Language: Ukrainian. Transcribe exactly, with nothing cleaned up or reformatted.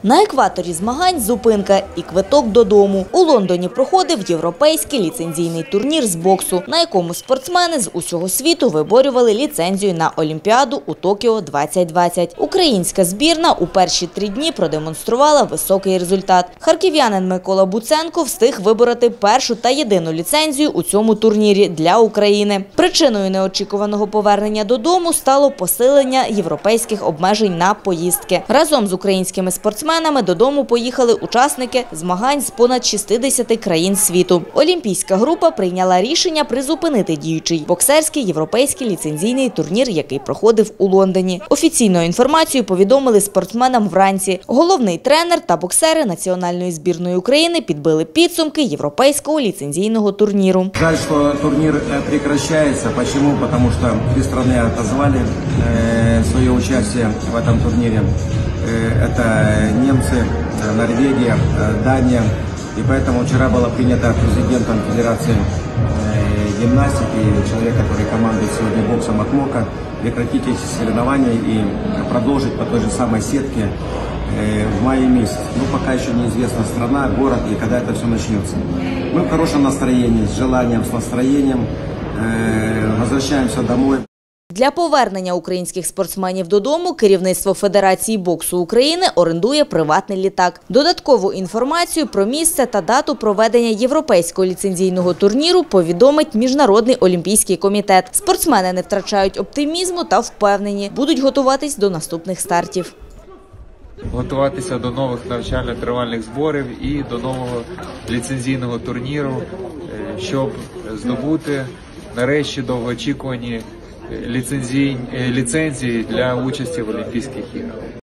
На екваторі змагань зупинка і квиток додому. У Лондоні проходив європейський ліцензійний турнір з боксу, на якому спортсмени з усього світу виборювали ліцензію на Олімпіаду у Токіо двадцять двадцять. Українська збірна у перші три дні продемонструвала високий результат. Харків'янин Микола Буценко встиг вибороти першу та єдину ліцензію у цьому турнірі для України. Причиною неочікуваного повернення додому стало посилення європейських обмежень на поїздки. Разом з українськими спортсменами додому поїхали учасники змагань з понад шістдесяти країн світу. Олімпійська група прийняла рішення призупинити діючий боксерський європейський ліцензійний турнір, який проходив у Лондоні. Офіційною інформацією повідомили спортсменам вранці. Головний тренер та боксери національної збірної України підбили підсумки європейського ліцензійного турніру. Жаль, що турнір прекращається. Чому? Тому що дві країни отозвали своє участь в цьому турнірі. Это немцы, Норвегия, Дания. И поэтому вчера было принято президентом Федерации гимнастики, человек, который командует сегодня боксом от МОКа, прекратить эти соревнования и продолжить по той же самой сетке в мае месяце. Ну, пока еще неизвестна страна, город и когда это все начнется. Мы в хорошем настроении, с желанием, с настроением возвращаемся домой. Для повернення українських спортсменів додому керівництво Федерації боксу України орендує приватний літак. Додаткову інформацію про місце та дату проведення європейського ліцензійного турніру повідомить Міжнародний олімпійський комітет. Спортсмени не втрачають оптимізму та впевнені, будуть готуватись до наступних стартів. Готуватися до нових навчально-тренувальних зборів і до нового ліцензійного турніру, щоб здобути нарешті довгоочікувані ліцензії для участі в Олімпійських іграх.